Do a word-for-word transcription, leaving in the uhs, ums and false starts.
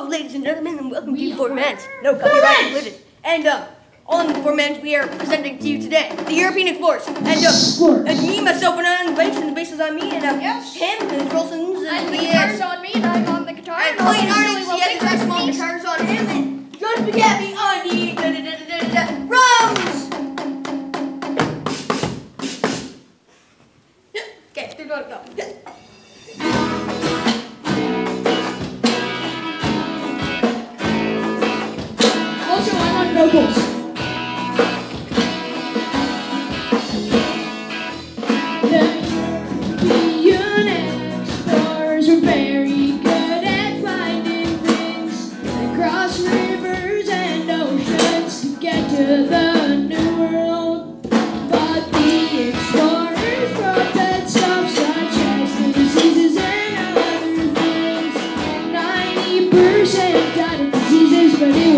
Hello, ladies and gentlemen, and welcome to Four Mans. No copyright included. And uh, on Four Mans, we are presenting to you today the European Explorers. And uh, and me, myself, and I on the bass, and the bass is on me, and uh, yes. him, and Rolson's, and, and the he guitar's is, on me, and I'm on the guitar. And and Clayton I'll Arnott, will he has take a small piece. guitars on him, and John Spaghetti on the da, da, da, da, da, da, drums. Okay, they're going to go. Also, I'm on vocals. The European explorers were very good at finding things. They crossed rivers and oceans to get to the New World. But the explorers brought that stuff such as the diseases and other things. ninety percent died of diseases, but it